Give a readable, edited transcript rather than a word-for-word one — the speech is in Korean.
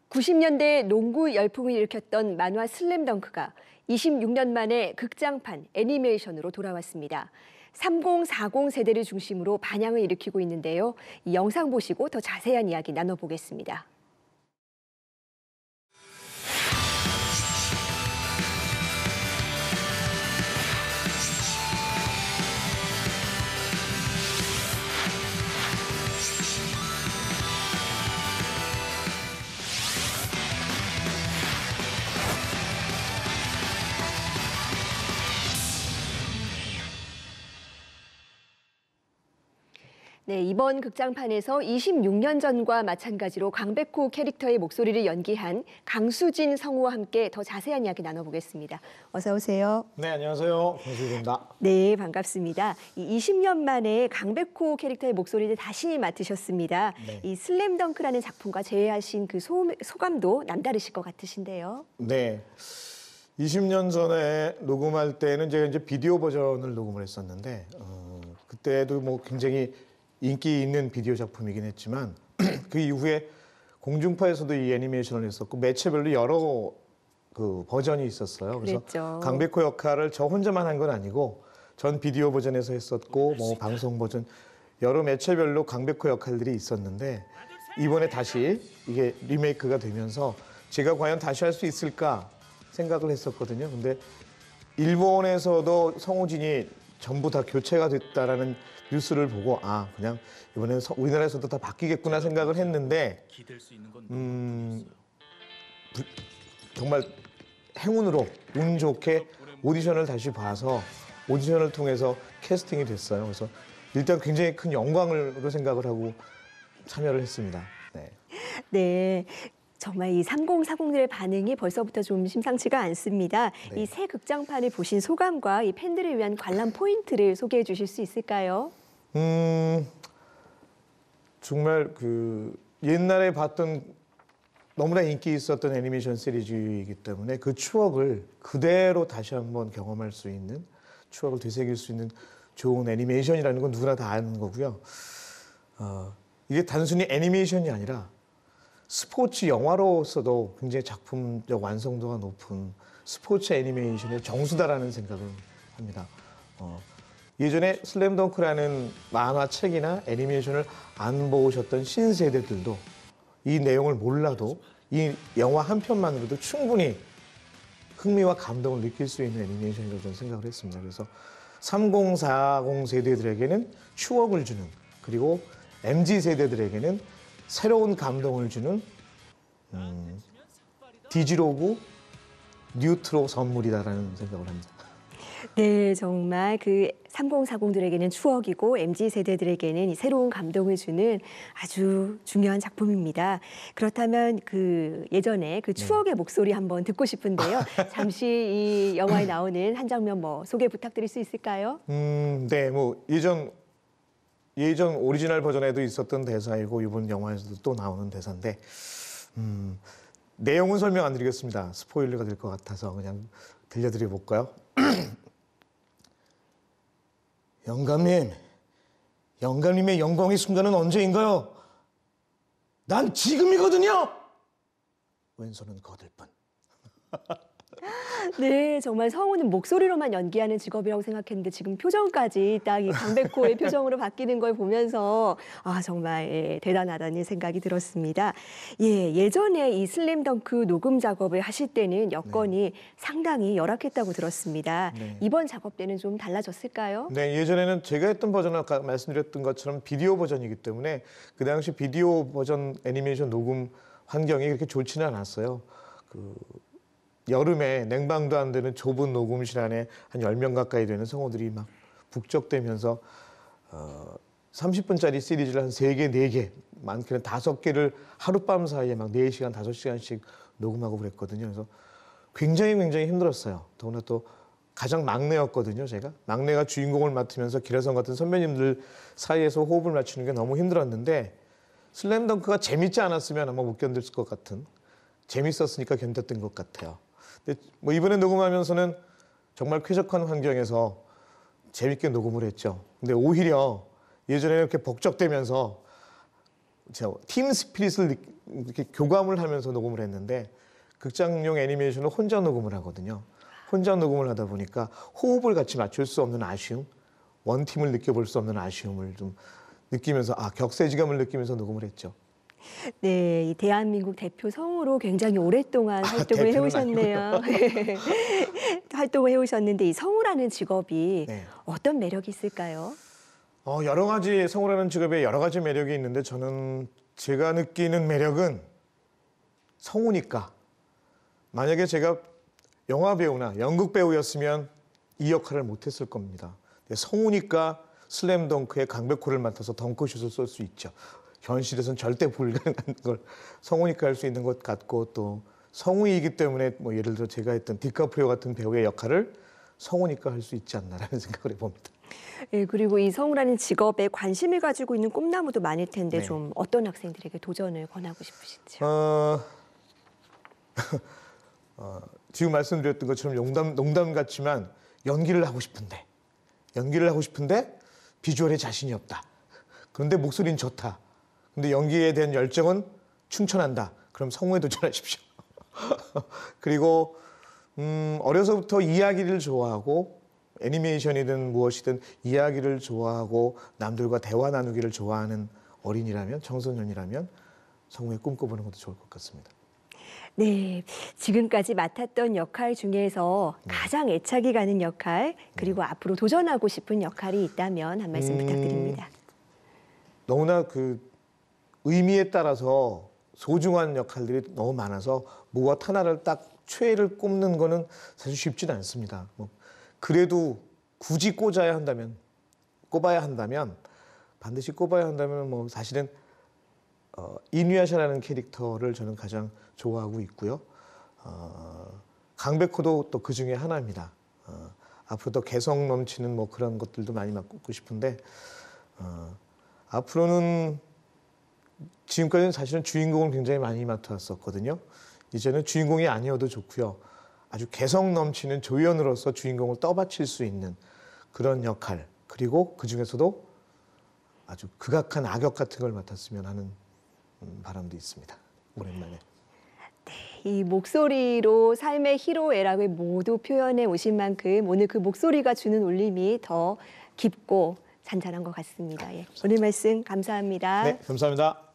90년대 농구 열풍을 일으켰던 만화 슬램덩크가 26년 만에 극장판 애니메이션으로 돌아왔습니다. 3040 세대를 중심으로 반향을 일으키고 있는데요. 이 영상 보시고 더 자세한 이야기 나눠보겠습니다. 네, 이번 극장판에서 26년 전과 마찬가지로 강백호 캐릭터의 목소리를 연기한 강수진 성우와 함께 더 자세한 이야기 나눠보겠습니다. 어서 오세요. 네, 안녕하세요. 강수진입니다. 네, 반갑습니다. 이 20년 만에 강백호 캐릭터의 목소리를 다시 맡으셨습니다. 네. 이 슬램덩크라는 작품과 재회하신 그 소감도 남다르실 것 같으신데요. 네, 20년 전에 녹음할 때는 제가 이제 비디오 버전을 녹음을 했었는데 그때도 뭐 굉장히 인기 있는 비디오 작품이긴 했지만 그 이후에 공중파에서도 이 애니메이션을 했었고 매체별로 여러 그 버전이 있었어요. 그래서 그랬죠. 강백호 역할을 저 혼자만 한 건 아니고 전 비디오 버전에서 했었고 뭐 방송 버전 여러 매체별로 강백호 역할들이 있었는데 이번에 다시 이게 리메이크가 되면서 제가 과연 다시 할 수 있을까 생각을 했었거든요. 근데 일본에서도 성우진이 전부 다 교체가 됐다라는 뉴스를 보고 그냥 이번에는 우리나라에서도 다 바뀌겠구나 생각을 했는데 정말 행운으로 운 좋게 오디션을 다시 봐서 오디션을 통해서 캐스팅이 됐어요. 그래서 일단 굉장히 큰 영광으로 생각을 하고 참여를 했습니다. 네. 네. 정말 이 3040들의 반응이 벌써부터 좀 심상치가 않습니다. 네. 이 새 극장판을 보신 소감과 이 팬들을 위한 관람 포인트를 소개해 주실 수 있을까요? 정말 그 옛날에 봤던 너무나 인기 있었던 애니메이션 시리즈이기 때문에 그 추억을 그대로 다시 한번 경험할 수 있는 추억을 되새길 수 있는 좋은 애니메이션이라는 건 누구나 다 아는 거고요. 이게 단순히 애니메이션이 아니라 스포츠 영화로서도 굉장히 작품적 완성도가 높은 스포츠 애니메이션의 정수다라는 생각을 합니다. 예전에 슬램덩크라는 만화책이나 애니메이션을 안 보셨던 신세대들도 이 내용을 몰라도 이 영화 한 편만으로도 충분히 흥미와 감동을 느낄 수 있는 애니메이션이라고 저는 생각을 했습니다. 그래서 3040 세대들에게는 추억을 주는 그리고 MZ 세대들에게는 새로운 감동을 주는 디지로그 뉴트로 선물이다라는 생각을 합니다. 네, 정말 그 3040들에게는 추억이고 MZ세대들에게는 이 새로운 감동을 주는 아주 중요한 작품입니다. 그렇다면 그 예전에 그 추억의 목소리 한번 듣고 싶은데요. 잠시 이 영화에 나오는 한 장면 소개 부탁드릴 수 있을까요? 네, 뭐 예전 오리지널 버전에도 있었던 대사이고 이번 영화에서도 또 나오는 대사인데 내용은 설명 안 드리겠습니다. 스포일러가 될 것 같아서 그냥 들려드려 볼까요? 영감님의 영광의 순간은 언제인가요? 난 지금이거든요. 왼손은 거들 뿐. 네, 정말 성우는 목소리로만 연기하는 직업이라고 생각했는데 지금 표정까지 딱 이 강백호의 표정으로 바뀌는 걸 보면서 정말 대단하다는 생각이 들었습니다. 예전에 이 슬램덩크 녹음 작업을 하실 때는 여건이 상당히 열악했다고 들었습니다. 네. 이번 작업 때는 좀 달라졌을까요? 네, 예전에는 제가 했던 버전은 아까 말씀드렸던 것처럼 비디오 버전이기 때문에 그 당시 비디오 버전 애니메이션 녹음 환경이 그렇게 좋지는 않았어요. 여름에 냉방도 안 되는 좁은 녹음실 안에 한 10명 가까이 되는 성우들이 막 북적대면서 30분짜리 시리즈를 한 3개, 4개, 많게는 5개를 하룻밤 사이에 막 4시간, 5시간씩 녹음하고 그랬거든요. 그래서 굉장히 힘들었어요. 더구나 또 가장 막내였거든요, 제가. 막내가 주인공을 맡으면서 기라성 같은 선배님들 사이에서 호흡을 맞추는 게 너무 힘들었는데 슬램덩크가 재밌지 않았으면 아마 못 견딜 것 같은 재밌었으니까 견뎠던 것 같아요. 근데 뭐 이번에 녹음하면서는 정말 쾌적한 환경에서 재밌게 녹음을 했죠. 근데 오히려 예전에 이렇게 벅적대면서 팀 스피릿을 이렇게 교감을 하면서 녹음을 했는데 극장용 애니메이션은 혼자 녹음을 하거든요. 혼자 녹음을 하다 보니까 호흡을 같이 맞출 수 없는 아쉬움, 원팀을 느껴볼 수 없는 아쉬움을 좀 느끼면서 격세지감을 느끼면서 녹음을 했죠. 네, 이 대한민국 대표 성우로 굉장히 오랫동안 활동을 해오셨네요. 활동을 해오셨는데 이 성우라는 직업이 네. 어떤 매력이 있을까요? 여러 가지 성우라는 직업에 여러 가지 매력이 있는데 저는 제가 느끼는 매력은 성우니까 만약에 제가 영화 배우나 연극 배우였으면 이 역할을 못했을 겁니다. 성우니까 슬램덩크의 강백호를 맡아서 덩크슛을 쏠 수 있죠. 현실에서는 절대 불가능한 걸 성우니까 할 수 있는 것 같고 또 성우이기 때문에 뭐 예를 들어 제가 했던 디카프리오 같은 배우의 역할을 성우니까 할 수 있지 않나라는 생각을 해봅니다. 네, 그리고 이 성우라는 직업에 관심을 가지고 있는 꿈나무도 많을 텐데 네. 좀 어떤 학생들에게 도전을 권하고 싶으신지요? 지금 말씀드렸던 것처럼 농담 같지만 연기를 하고 싶은데 비주얼에 자신이 없다. 그런데 목소리는 좋다. 근데 연기에 대한 열정은 충천한다. 그럼 성우에 도전하십시오. 그리고 어려서부터 이야기를 좋아하고 애니메이션이든 무엇이든 이야기를 좋아하고 남들과 대화 나누기를 좋아하는 어린이라면 청소년이라면 성우에 꿈꿔보는 것도 좋을 것 같습니다. 네, 지금까지 맡았던 역할 중에서 가장 애착이 가는 역할 그리고 앞으로 도전하고 싶은 역할이 있다면 한 말씀 부탁드립니다. 너무나 그 의미에 따라서 소중한 역할들이 너무 많아서 무엇 하나를 딱 최애를 꼽는 거는 사실 쉽지는 않습니다. 그래도 굳이 꼽아야 한다면 반드시 꼽아야 한다면 뭐 사실은 이누야샤라는 캐릭터를 저는 가장 좋아하고 있고요. 강백호도 또 그 중에 하나입니다. 앞으로 더 개성 넘치는 뭐 그런 것들도 많이 맡고 싶은데 앞으로는 지금까지는 사실은 주인공을 굉장히 많이 맡아왔었거든요. 이제는 주인공이 아니어도 좋고요. 아주 개성 넘치는 조연으로서 주인공을 떠받칠 수 있는 그런 역할 그리고 그 중에서도 아주 극악한 악역 같은 걸 맡았으면 하는 바람도 있습니다. 오랜만에. 이 목소리로 삶의 희로애락을 모두 표현해 오신 만큼 오늘 그 목소리가 주는 울림이 더 깊고 잔잔한 것 같습니다. 예. 오늘 말씀 감사합니다. 네, 감사합니다.